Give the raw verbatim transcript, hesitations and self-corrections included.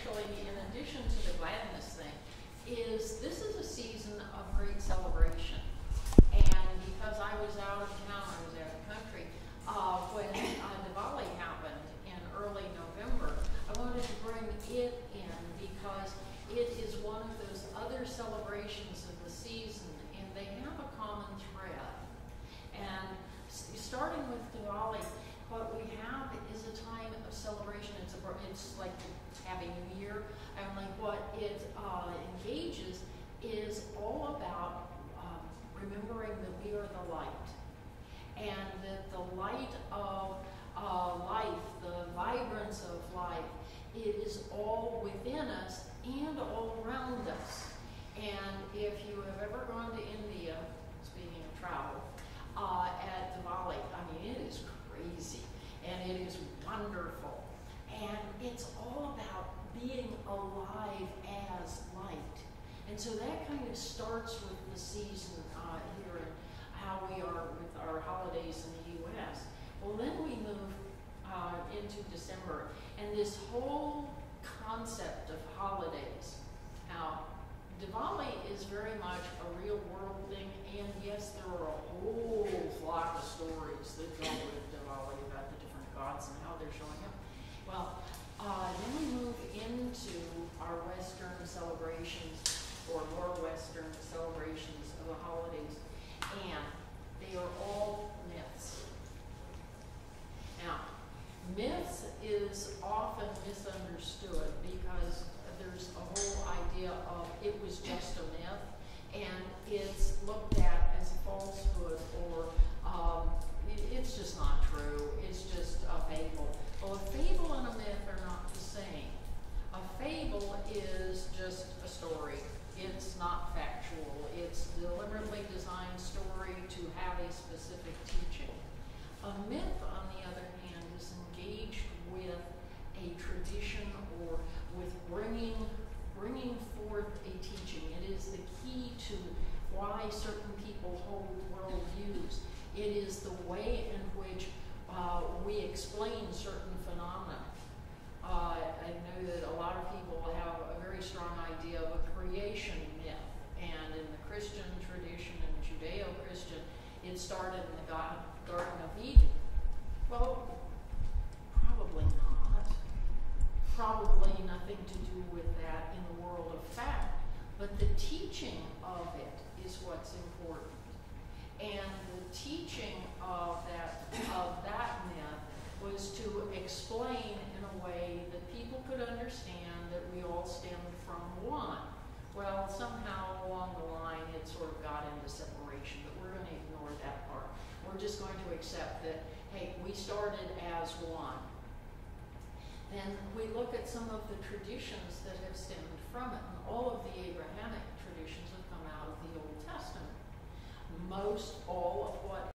actually, in addition to the Gladness thing, is this is a season of great celebration. And because I was out of town, I was out of the country, uh, when uh, Diwali happened in early November, I wanted to bring it in because it is one of those other celebrations of the season, and they have a common thread. And starting with Diwali, what we have is a time of celebration. It's, a, it's like Happy New Year, and like what it uh, engages is all about um, remembering that we are the light, and that the light of uh, life, the vibrance of life, it is all within us and all around us. And if you have ever gone to India, speaking of travel, uh, at Diwali, I mean, it is crazy and it is wonderful. And it's all about being alive as light. And so that kind of starts with the season uh, here and how we are with our holidays in the U S. Well, then we move uh, into December, and this whole concept of holidays. Now, Diwali is very much a real world thing, and yes, there are a whole lot of stories that go with Diwali about the different gods and how they're showing up. Well, uh, then we move into our Western celebrations, or more Western celebrations of the holidays, and they are all myths. Now, myths is often misunderstood because there's a whole idea of it was just a myth, and it's looked at as a falsehood, or um, it, it's just not true. It's just a fable. Well, a fable and a myth are not the same. A fable is just a story. It's not factual. It's deliberately designed story to have a specific teaching. A myth, on the other hand, is engaged with a tradition or with bringing, bringing forth a teaching. It is the key to why certain people hold worldviews. It is the way in which uh, we explain certain phenomena. Uh, I know that a lot of people have a very strong idea of a creation myth, and in the Christian tradition and Judeo-Christian, it started in the God, Garden of Eden. Well, probably not. Probably nothing to do with that in the world of fact, but the teaching of it is what's important. And the teaching of that, of that myth was to explain in a way that people could understand that we all stemmed from one. Well, somehow along the line it sort of got into separation, but we're going to ignore that part. We're just going to accept that, hey, we started as one. Then we look at some of the traditions that have stemmed from it, and all of the Abrahamic traditions have come out of the Old Testament. Most all of what